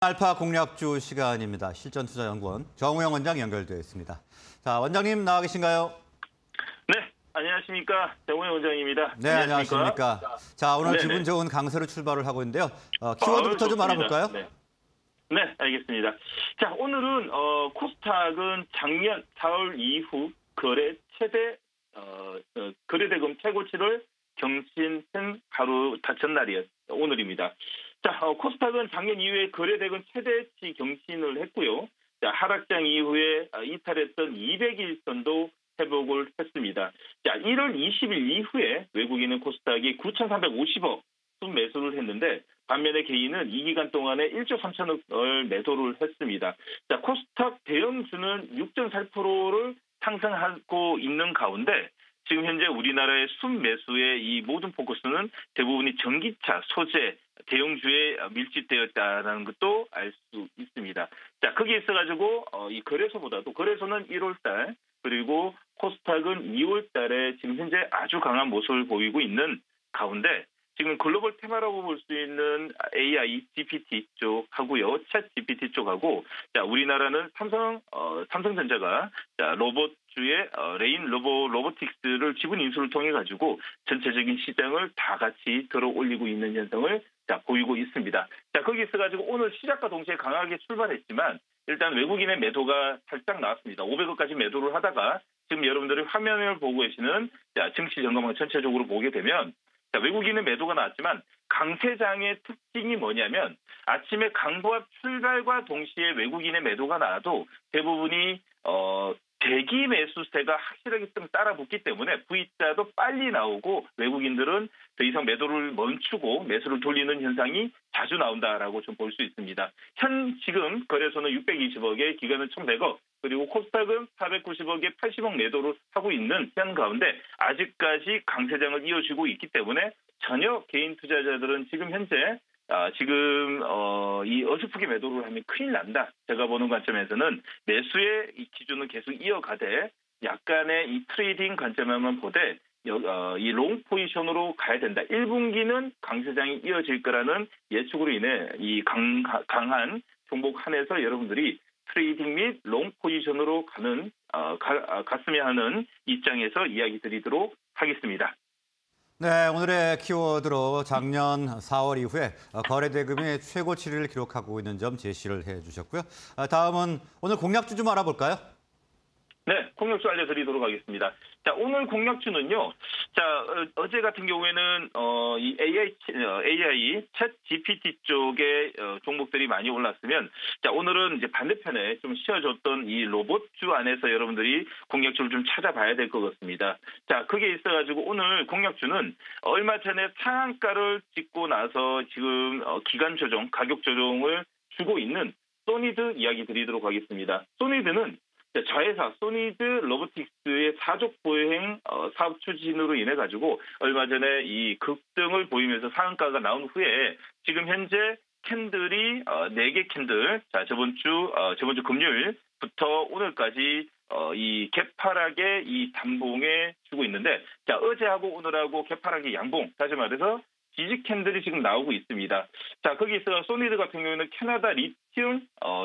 알파 공략주 시간입니다. 실전투자연구원 정우영 원장 연결되어 있습니다. 자, 원장님 나와 계신가요? 네, 안녕하십니까. 정우영 원장입니다. 네, 안녕하십니까. 자, 오늘 네네. 기분 좋은 강세로 출발을 하고 있는데요. 키워드부터 좀 좋습니다. 알아볼까요? 네, 알겠습니다. 자, 오늘은 코스닥은 작년 4월 이후 거래 최대 거래대금 최고치를 경신한 하루 전날이었습니다. 오늘입니다. 자, 코스닥은 작년 이후에 거래대금 최대치 경신을 했고요. 자, 하락장 이후에 이탈했던 200일선도 회복을 했습니다. 자, 1월 20일 이후에 외국인은 코스닥이 9,350억 순매수를 했는데 반면에 개인은 이 기간 동안에 1조 3천억을 매도를 했습니다. 자, 코스닥 대형주는 6.4%를 상승하고 있는 가운데 지금 현재 우리나라의 순매수의 이 모든 포커스는 대부분이 전기차, 소재, 대형주에 밀집되었다는 것도 알 수 있습니다. 자, 거기에 있어가지고 이 거래소보다도 거래소는 1월달 그리고 코스닥은 2월달에 지금 현재 아주 강한 모습을 보이고 있는 가운데 지금 글로벌 테마라고 볼 수 있는 AI, GPT 쪽하고요, 챗 GPT 쪽하고, 자, 우리나라는 삼성전자가 자, 로봇주의 레인 로보틱스를 지분 인수를 통해 가지고 전체적인 시장을 다 같이 들어 올리고 있는 현상을 자, 보이고 있습니다. 자, 거기 있어가지고 오늘 시작과 동시에 강하게 출발했지만 일단 외국인의 매도가 살짝 나왔습니다. 500억까지 매도를 하다가 지금 여러분들이 화면을 보고 계시는 자, 증시 점검을 전체적으로 보게 되면 자, 외국인의 매도가 나왔지만 강세장의 특징이 뭐냐면 아침에 강보합 출발과 동시에 외국인의 매도가 나와도 대부분이 대기 매수세가 확실하게 좀 따라붙기 때문에 V자도 빨리 나오고 외국인들은 더 이상 매도를 멈추고 매수를 돌리는 현상이 자주 나온다라고 좀 볼 수 있습니다. 현 지금 거래소는 620억에 기관은 1,100억 그리고 코스닥은 490억에 80억 매도를 하고 있는 현 가운데 아직까지 강세장을 이어지고 있기 때문에 전혀 개인 투자자들은 지금 현재 이 어설프게 매도를 하면 큰일 난다. 제가 보는 관점에서는 매수의 이 기준은 계속 이어가되 약간의 이 트레이딩 관점에만 보되 이 롱 포지션으로 가야 된다. 1분기는 강세장이 이어질 거라는 예측으로 인해 이 강한 종목 한에서 여러분들이 트레이딩 및 롱 포지션으로 갔으면 하는 입장에서 이야기 드리도록 하겠습니다. 네, 오늘의 키워드로 작년 4월 이후에 거래대금이 최고치를 기록하고 있는 점 제시를 해주셨고요. 다음은 오늘 공략주 좀 알아볼까요? 네, 공략주 알려드리도록 하겠습니다. 자, 오늘 공략주는요. 자, 어제 같은 경우에는 이 AI 챗 GPT 쪽의 종목들이 많이 올랐으면, 자, 오늘은 이제 반대편에 좀 쉬어줬던 이 로봇주 안에서 여러분들이 공략주를 좀 찾아봐야 될 것 같습니다. 자, 그게 있어가지고 오늘 공략주는 얼마 전에 상한가를 찍고 나서 지금 기간 조정, 가격 조정을 주고 있는 소니드 이야기 드리도록 하겠습니다. 소니드는 자회사 소니드 로보틱스의 사족 보행 사업 추진으로 인해 가지고 얼마 전에 이 급등을 보이면서 상한가가 나온 후에 지금 현재 캔들이 4개 캔들 자 저번 주 금요일부터 오늘까지 이 개파락의 이 단봉에 주고 있는데 자 어제하고 오늘하고 개파락의 양봉 다시 말해서 지지 캔들이 지금 나오고 있습니다. 자, 거기서 소니드 같은 경우는 캐나다 리튬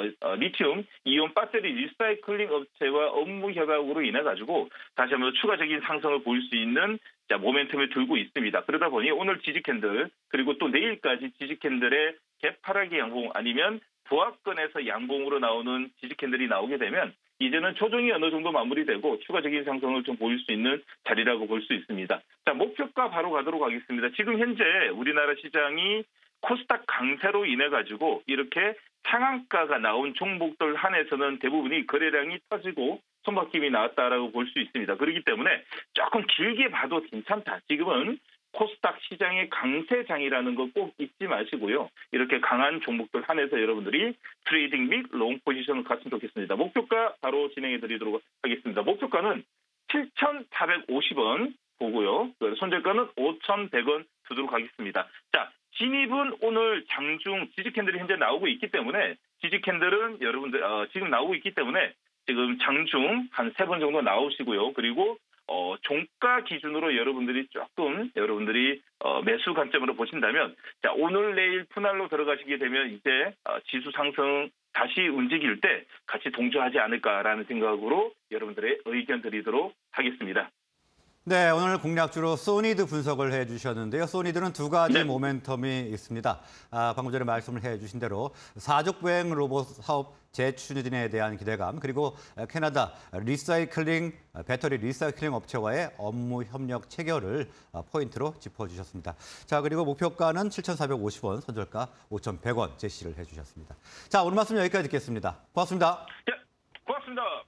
이온 배터리 리사이클링 업체와 업무 협약으로 인해 가지고 다시 한번 추가적인 상승을 보일 수 있는 자, 모멘텀을 들고 있습니다. 그러다 보니 오늘 지지 캔들 그리고 또 내일까지 지지 캔들의 개파락의 양봉 아니면 보합권에서 양봉으로 나오는 지지 캔들이 나오게 되면 이제는 조정이 어느 정도 마무리되고 추가적인 상승을 좀 보일 수 있는 자리라고 볼 수 있습니다. 자, 목표가 바로 가도록 하겠습니다. 지금 현재 우리나라 시장이 코스닥 강세로 인해 가지고 이렇게 상한가가 나온 종목들 한에서는 대부분이 거래량이 터지고 손바뀜이 나왔다라고 볼 수 있습니다. 그렇기 때문에 조금 길게 봐도 괜찮다. 지금은 코스닥 시장의 강세장이라는 거 꼭 잊지 마시고요. 이렇게 강한 종목들 한해서 여러분들이 트레이딩 및 롱 포지션을 갔으면 좋겠습니다. 목표가 바로 진행해 드리도록 하겠습니다. 목표가는 7,450원 보고요. 손절가는 5,100원 두도록 하겠습니다. 자, 진입은 오늘 장중 지지 캔들이 현재 나오고 있기 때문에 지지 캔들은 여러분들 지금 나오고 있기 때문에 지금 장중 한 3번 정도 나오시고요. 그리고 종가 기준으로 여러분들이 매수 관점으로 보신다면, 자, 오늘 내일 분할로 들어가시게 되면 이제 지수 상승 다시 움직일 때 같이 동조하지 않을까라는 생각으로 여러분들의 의견 드리도록 하겠습니다. 네, 오늘 공략주로 소니드 분석을 해주셨는데요. 소니드는 두 가지 네. 모멘텀이 있습니다. 방금 전에 말씀을 해주신 대로 사족보행 로봇 사업 재추진에 대한 기대감, 그리고 캐나다 배터리 리사이클링 업체와의 업무 협력 체결을 포인트로 짚어주셨습니다. 자, 그리고 목표가는 7,450원, 손절가 5,100원 제시를 해주셨습니다. 자, 오늘 말씀 여기까지 듣겠습니다. 고맙습니다. 네, 고맙습니다.